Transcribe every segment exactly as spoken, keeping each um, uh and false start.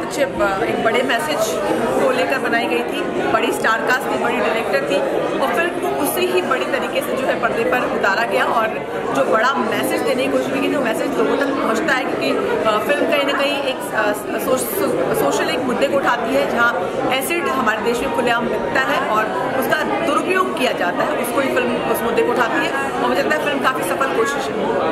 कुछ एक बड़े मैसेज को लेकर बनाई गई थी, बड़ी स्टार कास्ट थी, बड़ी डायरेक्टर थी और फिल्म को उसी ही बड़ी तरीके से जो है पर्दे पर उतारा गया और जो बड़ा मैसेज देने की कोशिश की जो मैसेज लोगों तक पहुँचता है, क्योंकि फिल्म कहीं ना कहीं एक सो, सो, सोशल एक मुद्दे को उठाती है जहाँ एसिड हमारे देश में खुलेआम बिकता है और उसका दुरुपयोग किया जाता है, उसको ही फिल्म उस मुद्दे को उठाती है और मुझे लगता है फिल्म काफ़ी सफल कोशिश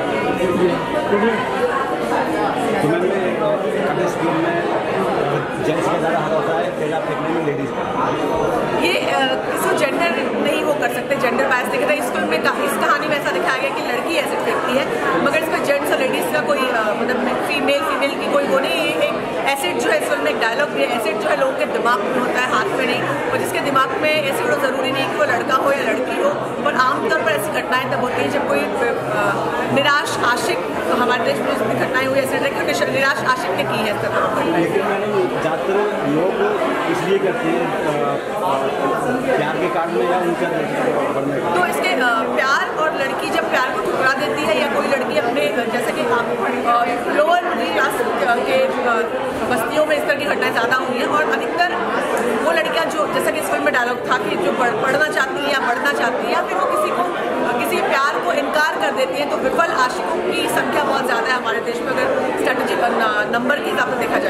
है। ये इसको जेंडर नहीं वो कर सकते, जेंडर बायस देखा था इस फिल्म में, इस कहानी में ऐसा दिखाया गया कि लड़की एसिड फेंकती है मगर इसमें जेंट्स और लेडीज़ का कोई मतलब फीमेल फीमेल की कोई वो नहीं है। एक एसिड जो है इस फिल्म में एक डायलॉग भी है, एसिड जो है लोगों के दिमाग में होता है, हाथ में नहीं, और जिसके दिमाग में एसिड हो ज़रूरी नहीं कि वो लड़का हो या लड़की हो, पर आमतौर पर ऐसी घटनाएं तब होती हैं जब कोई निराश आशिक, तो हमारे देश में इसकी घटनाएं हुई एसिड है क्योंकि निराश आशिक ने की है इस तरह की। लेकिन मैंने ज़्यादातर लोग इसलिए करते हैं प्यार के कारण में या उनका तो इसके प्यार और लड़की जब प्यार को ठुकरा देती है या कोई लड़की अपने जैसे कि आप लोअर मिडिल क्लास के बस्तियों में इस तरह की घटनाएं ज़्यादा हुई हैं और अधिकतर वो लड़कियां जो जैसा कि इस फिल्म में डायलॉग था कि जो पढ़ना चाहती है या बढ़ना चाहती है या फिर वो किसी को किसी प्यार को इनकार कर देती है, तो विफल आशिकों की संख्या बहुत ज़्यादा है हमारे देश में अगर स्ट्रेटेजिक नंबर के हिसाब से देखा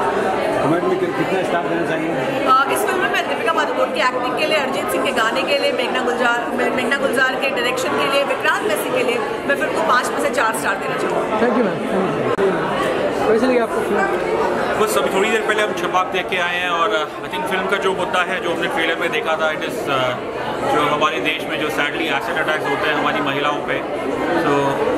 जाए। में कितना स्टार देना चाहिए इस फिल्म में मैं दीपिका पादुकोण की एक्टिंग के लिए, अरिजीत सिंह के गाने के लिए, मेघना गुलजार मेघना गुलजार के डायरेक्शन के लिए, विक्रांत मैसी के लिए मैं फिल्म को पाँच में से चार स्टार देना चाहूँगा। Thank you ma'am. कैसे लगी आपको फिल्म? बस अभी थोड़ी देर पहले हम छपाक देख के आए हैं और आई थिंक फिल्म का जो मुद्दा है जो हमने ट्रेलर में देखा था, इट इज़ जो हमारे देश में जो सैडली एसिड अटैक्स होते हैं हमारी महिलाओं पे, तो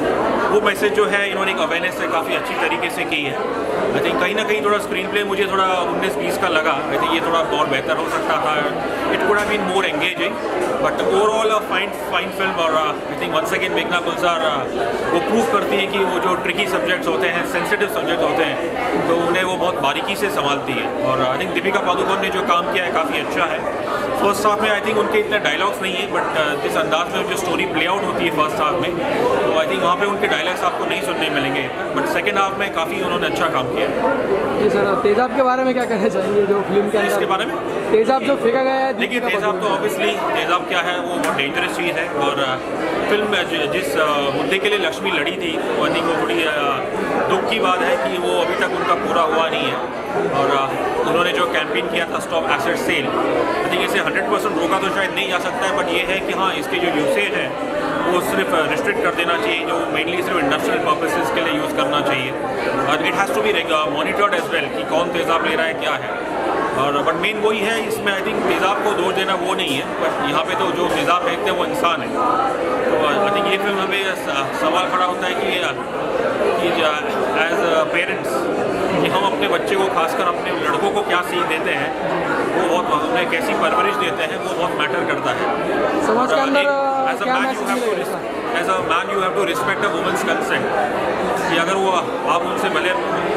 वो मैसेज जो है इन्होंने एक अवेयरनेस से काफ़ी अच्छी तरीके से की है। आई थिंक कहीं ना कहीं थोड़ा स्क्रीन प्ले मुझे थोड़ा उन्नीस बीस का लगा, आई थिंक ये थोड़ा और बेहतर हो सकता था, it could have been more engaging, but overall a fine fine film. और आई थिंक वंस अगेन मेघना गुलजार वो प्रूव करती है कि वो जो ट्रिकी सब्जेक्ट्स होते हैं, सेंसिटिव सब्जेक्ट होते हैं, तो उन्हें वो बहुत बारीकी से संभालती है। और आई थिंक दीपिका पादुकोण ने जो काम किया है काफ़ी अच्छा है। फर्स्ट हाफ में आई थिंक उनके इतने डायलॉग्स नहीं है, बट जिस अंदाज में जो स्टोरी प्ले आउट होती है फर्स्ट हाफ में, तो आई थिंक वहाँ पे उनके डायलॉग्स आपको नहीं सुनने मिलेंगे, बट सेकंड हाफ में काफ़ी उन्होंने अच्छा काम किया है। जी सर, तेजाब के बारे में क्या कहना चाहेंगे जो फिल्म के अंदर? इसके बारे में तेजाब जो फेंका गया है, देखिए तेजाब तो ऑब्वियसली तेजाब क्या है वो बहुत डेंजरस चीज़ है और फिल्म में जिस मुद्दे के लिए लक्ष्मी लड़ी थी वो आई थिंक वो थोड़ी दुख की बात है कि वो अभी तक उनका पूरा हुआ नहीं है। और उन्होंने जो कैंपेन किया था stop acid sale, I think इसे हंड्रेड परसेंट रोका तो शायद नहीं जा सकता है, बट ये है कि हाँ इसके जो यूसेज है वो सिर्फ रिस्ट्रिक्ट कर देना चाहिए, जो मेनली सिर्फ इंडस्ट्रियल पर्पसेस के लिए यूज़ करना चाहिए और it has to be monitored as well कि कौन तेज़ाब ले रहा है क्या है। और बट मेन वही है इसमें, आई थिंक तेज़ाब को दोष देना वो नहीं है, बट यहाँ पे तो जो तेज़ाब फेंकते हैं वो इंसान है। तो आई थिंक ये फिल्म हमें सवाल खड़ा होता है कि कि एज पेरेंट्स कि हम अपने बच्चे को, खासकर अपने लड़कों को क्या सीख देते हैं, वो बहुत उन्हें कैसी परवरिश देते हैं वो बहुत मैटर करता है। समाज के अंदर as a man you have to as a man you have to respect a women's consent कि अगर वो आप उनसे भले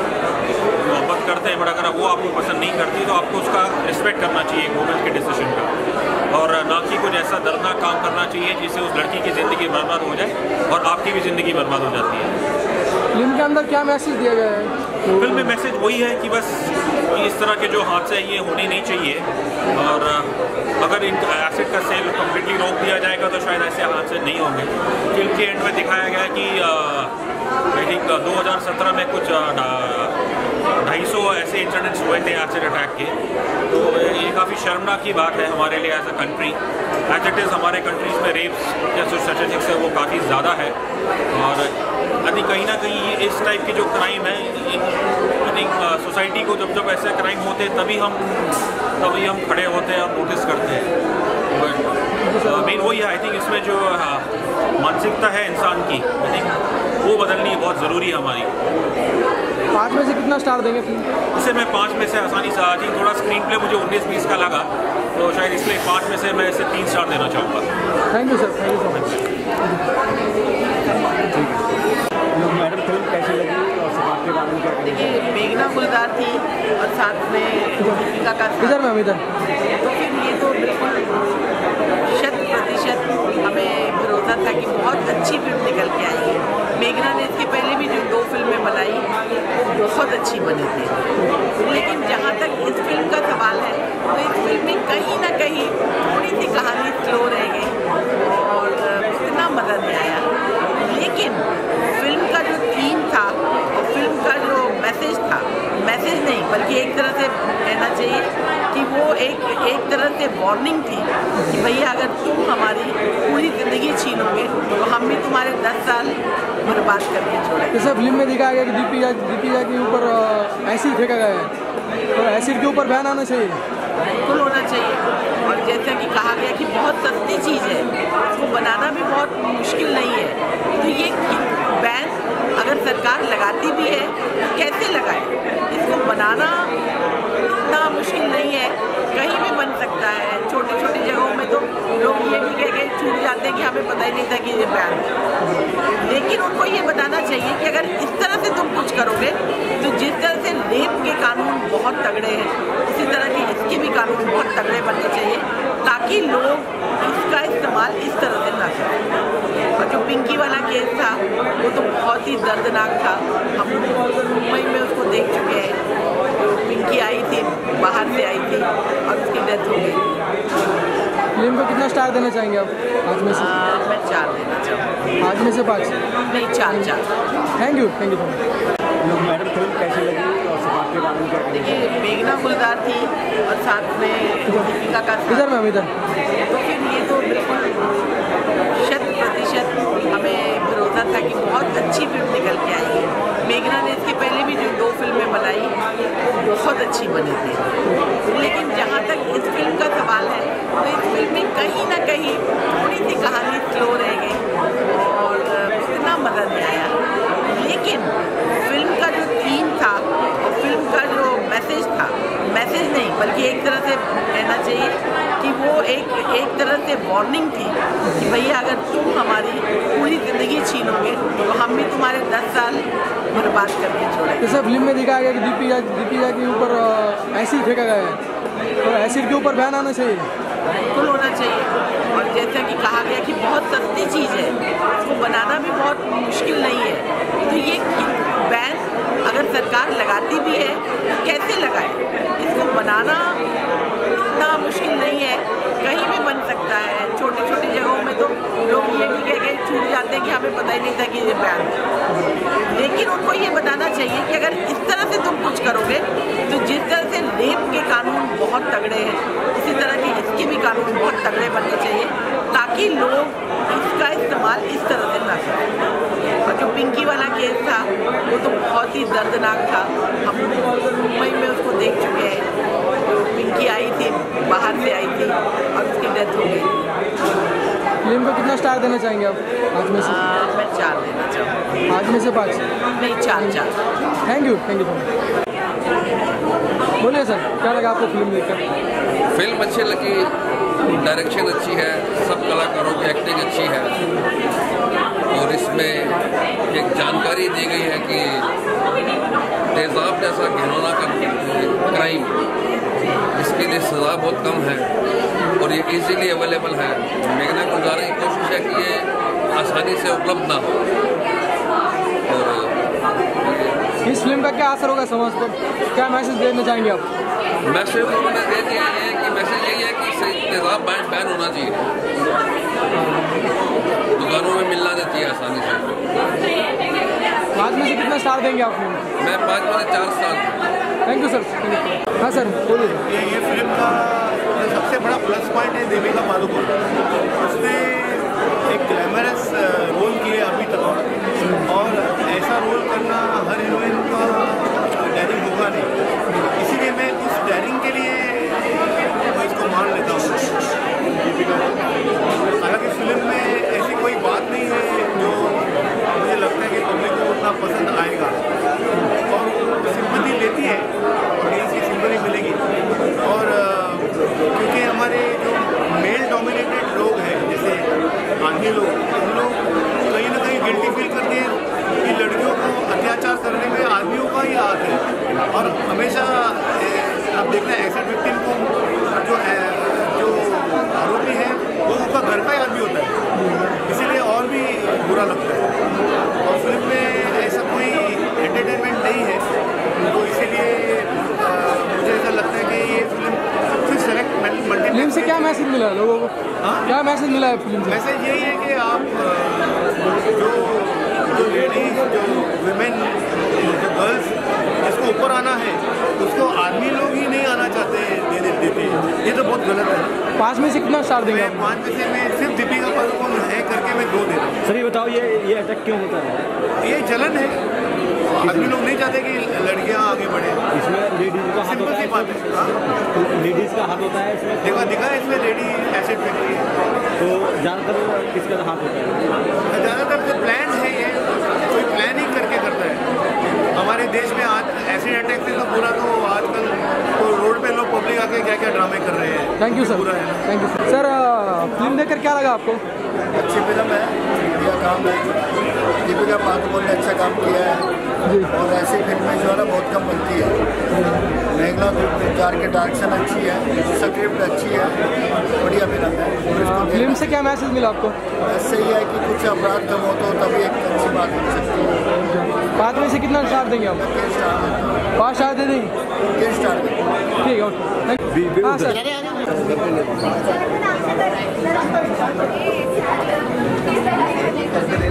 मोहब्बत करते हैं बट अगर वो आपको पसंद नहीं करती तो आपको उसका रिस्पेक्ट करना चाहिए वुमेन के डिसीजन का, और ना कि कुछ ऐसा दर्दनाक काम करना चाहिए जिससे उस लड़की की ज़िंदगी बर्बाद हो जाए और आपकी भी ज़िंदगी बर्बाद हो जाती है। फिल्म के अंदर क्या मैसेज दिया गया है? फिल्म में मैसेज वही है कि बस इस तरह के जो हादसे ये होने नहीं चाहिए और अगर इन एसिड का सेल कम्प्लीटली रोक दिया जाएगा तो शायद ऐसे हादसे नहीं होंगे। फिल्म के एंड में दिखाया गया कि आई थिंक दो हज़ार सत्रह में कुछ ढाई सौ ऐसे इंसिडेंट्स हुए थे एसिड अटैक के, तो ये काफ़ी शर्मनाक की बात है हमारे लिए as a country. As it is हमारे कंट्रीज़ में रेप्स या जो स्टैटिस्टिक्स है वो काफ़ी ज़्यादा है और यदि कहीं ना कहीं इस टाइप के जो क्राइम है, आई थिंक सोसाइटी को जब जब ऐसे क्राइम होते हैं तभी हम तभी हम खड़े होते हैं, हम नोटिस करते हैं। बट मेन वही है, आई थिंक इसमें जो मानसिकता है इंसान की, आई थिंक वो बदलनी बहुत ज़रूरी है हमारी। पाँच में से कितना स्टार देंगे फिल्म? इसे मैं पाँच में से आसानी से, आई थिंक थोड़ा स्क्रीन प्ले मुझे उन्नीस बीस का लगा, तो शायद इसलिए पाँच में से मैं इसे तीन स्टार देना चाहूँगा। Thank you sir, thank you so much. Madam film कैसी लगी और समाज के बारे में क्या कहेंगे? देखिए मेघना गुलजार थी और साथ में दीपिका का, इधर मैम इधर, तो फिर ये तो बिल्कुल शत प्रतिशत हमें भरोसा था कि बहुत अच्छी फिल्म निकल के आई है। मेघना ने इसके पहले भी जो दो फिल्में बनाई बहुत अच्छी बनी थी। लेकिन जहाँ तक इस फिल्म का सवाल है तो इस फिल्म में कहीं ना कहीं थोड़ी सी कहानी स्लो रह गई और इतना मज़ा नहीं आया। लेकिन फिल्म का जो थीम था और फिल्म का जो मैसेज था, मैसेज नहीं बल्कि एक तरह से कहना चाहिए कि वो एक एक तरह से वार्निंग थी कि भैया अगर तुम हमारी पूरी ज़िंदगी छीनोगे तो हम भी तुम्हारे दस साल बर्बाद करके छोड़ेंगे। जैसे फिल्म में दिखाया गया कि दीपिका दीपिका के ऊपर एसिड फेंका गया है, तो एसिड के ऊपर बैन आना चाहिए। बिल्कुल होना चाहिए। और जैसा कि कहा गया कि बहुत सस्ती चीज़ है, इसको बनाना भी बहुत मुश्किल नहीं है। तो ये बैन अगर सरकार लगाती भी है तो कैसे लगाए? इसको बनाना इतना मुश्किल नहीं है, कहीं भी बन सकता है। छोटी छोटी जगहों में तो लोग ये भी कह के छूट जाते हैं कि हमें पता ही नहीं था कि ये बैन है। लेकिन उनको ये बताना चाहिए कि अगर इस तरह से तुम कुछ करोगे तो जिस तरह से रेप के कानून बहुत तगड़े हैं, उसी तरह के इसके भी कानून बहुत तगड़े बनने चाहिए ताकि लोग इसका इस्तेमाल इस तरह से ना करें। और जो पिंकी वाला केस था वो तो बहुत ही दर्दनाक था। हम मुंबई में उसको देख चुके हैं। जो पिंकी आई थी, बाहर से आई थी और उसकी डेथ हो गई। फिल्म को कितना स्टार देना चाहेंगे आप आज में से? आ, मैं चार देना चाहूँगी। आज में से पाँच? नहीं, चार चार। Thank you thank you madam film कैसी लगी और समाज के बारे में क्या कहेंगे? देखिए, मेघना गुलजार थी और साथ में दीपिका का साथ। इधर मैम इधर। तो फिर ये तो बिल्कुल शत प्रतिशत हमें भरोसा था कि बहुत अच्छी फिल्म निकल के आई है। मेघना ने इसके पहले भी जो दो फिल्में बनाई वो बहुत अच्छी बनी थी। लेकिन जहाँ तक इस फिल्म का सवाल है तो इस फिल्म में कहीं ना कहीं थोड़ी सी कहानी स्लो रह गई और इतना मज़ा नहीं आया। लेकिन फिल्म का जो थीम था और फिल्म का जो मैसेज था, मैसेज नहीं बल्कि एक तरह से कहना चाहिए कि वो एक एक तरह से वार्निंग थी कि भैया अगर तुम हमारी पूरी ज़िंदगी छीनोगे तो हम भी तुम्हारे दस साल बर्बाद करके छोड़ेंगे। जैसे फिल्म में दिखाया गया कि दीपिका दीपिका के ऊपर एसिड फेंका गया है, तो एसिड के ऊपर बैन आना चाहिए। बिल्कुल होना चाहिए। और जैसा कि कहा गया कि बहुत सस्ती चीज़ है, इसको बनाना भी बहुत मुश्किल नहीं है। तो ये बैन अगर सरकार लगाती भी है तो कैसे लगाए? इसको बनाना इतना मुश्किल नहीं है, कहीं भी बन सकता है। छोटी छोटी जगहों में तो लोग ये भी कह के छूट जाते हैं कि हमें पता ही नहीं था कि ये बैन है। लेकिन उनको ये बताना चाहिए कि अगर इस तरह से तुम कुछ करोगे तो जिस तरह से रेप के कानून बहुत तगड़े हैं, उसी तरह के इसके भी कानून बहुत तगड़े बनने चाहिए ताकि लोग इसका इस्तेमाल इस तरह से ना करें। और जो पिंकी वाला केस था वो तो बहुत ही दर्दनाक था। हम मुंबई में उसको देख चुके हैं। जो पिंकी आई थी, बाहर से आई थी और उसकी डेथ हो गई। फिल्म को कितना स्टार देना चाहेंगे आप आज में से? आ, मैं चार देना चाहूँगी। आज में से पाँच? नहीं, चार चार। थैंक यू थैंक यू बोलिए सर, क्या लगा आपको फिल्म देखकर? फिल्म अच्छी लगी, डायरेक्शन अच्छी है, सब कलाकारों की एक्टिंग अच्छी है और इसमें एक जानकारी दी गई है कि तेज़ाब जैसा घिनौना का क्राइम, इसके लिए सज़ा बहुत कम है और ये इजीली अवेलेबल है। मेघना गुलजार की कोशिश है कि ये आसानी से उपलब्ध ना हो। और इस फिल्म का क्या असर होगा समाज पर? क्या मैसेज देना चाहेंगे आप? मैसेज उन्होंने दे दिया है कि मैसेज यही है कि तेज़ाब बैन बैन होना चाहिए, दुकानों में मिलना नहीं चाहिए आसानी से। पाँच में से कितना स्टार देंगे आप फिल्म? मैं पाँच में से चार साल। Thank you sir. हाँ सर बोलिए। ये ये फिल्म का सबसे बड़ा प्लस पॉइंट है दीपिका पादुकोण। उसने एक ग्लैमरस रोल किया अभी तक और ऐसा रोल करना हर हीरोइन का डेयरिंग होगा नहीं, इसीलिए मैं उस डेयरिंग के लिए मैं इसको मान लेता हूँ दीपिका को। हालांकि फिल्म में ऐसी कोई बात नहीं है जो मुझे लगता है कि पब्लिक को उतना पसंद आएगा और सिंपैथी लेती है, ऑडियंस की सिंपैथी मिलेगी। और क्योंकि हमारे जो मेल डोमिनेटेड लोग हैं, जैसे आदमी लोग, उन लोग कहीं ना कहीं गिल्टी फील करते हैं कि लड़कियों को अत्याचार करने में आदमियों का ही हाथ है। और हमेशा आप देखना एसिड विक्टिम को जो जो आरोपी है वो उनका घर का ही आदमी होता है, इसीलिए और भी बुरा लगता है। और फिल्म में ऐसा कोई एंटरटेनमेंट नहीं है, मिला है लोगों को? हाँ? क्या मैसेज मिला है फिल्म से? मैसेज यही है कि आप अ, जो जो लेडीज जो विमेन जो गर्ल्स जिसको ऊपर आना है उसको आदमी लोग ही नहीं आना चाहते देने देते ये तो बहुत गलत है। पाँच में से कितना स्टार देंगे मैं आप? पाँच में से मैं सिर्फ दीपिका पादुकोण है करके मैं दो दे रहा हूँ। सर ये बताओ ये ये अटैक क्यों होता है? ये जलन है, आदमी लोग नहीं चाहते कि लड़कियाँ आगे बढ़े। इसमें लेडीज का हाथ सिंपल होता सी बात है। हाँ? है, लेडीज का हाथ होता है इसमें। देखा दिखा है इसमें लेडी एसिड फेंकती है, तो ज़्यादातर किसका हाथ होता है? ज़्यादातर जो प्लान है ये कोई प्लानिंग करके करता है। हमारे देश में आज एसिड अटैक से तो पूरा तो आजकल तो रोड पे लोग पब्लिक आके क्या क्या ड्रामे कर रहे हैं। थैंक यू सर, पूरा है ना। Thank you sir. Sir film देखकर क्या लगा आपको? अच्छी फिल्म है, बढ़िया काम है, दीपिका पादुकोण ने अच्छा काम किया है जी। और ऐसी फिल्में जो है ना बहुत कम बनती है। मेघना जार की डायरेक्शन अच्छी है, स्क्रिप्ट अच्छी है, बढ़िया फिल्म है। और इसको फिल्म से क्या मैसेज मिला आपको? ऐसे ही है कि कुछ अपराध कम हो तो तभी एक अच्छी बात हो सकती है। पाँच में से कितना स्टार देंगे आप? तीन स्टार देता हूँ, पाँच स्टार दे देंगे? तीन स्टार देता हूँ। ठीक है, ओके, थैंक यू। हाँ सर, Gracias.